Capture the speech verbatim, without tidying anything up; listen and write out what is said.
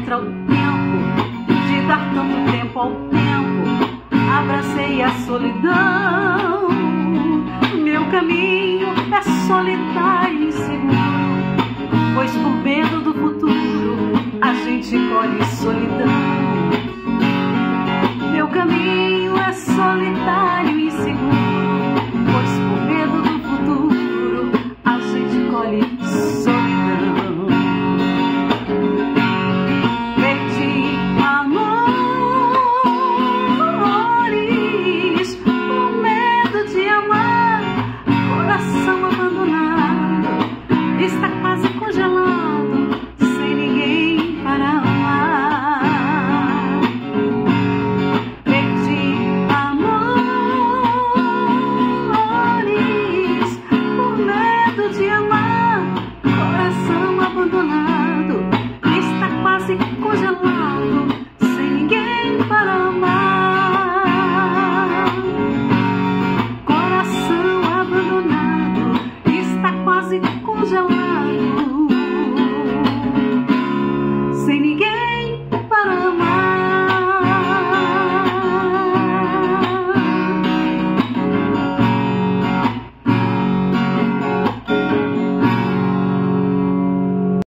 contra o tempo, de dar tanto tempo ao tempo, abracei a solidão. Meu caminho é solitário e inseguro, pois por medo do futuro a gente colhe solidão. Meu caminho é solitário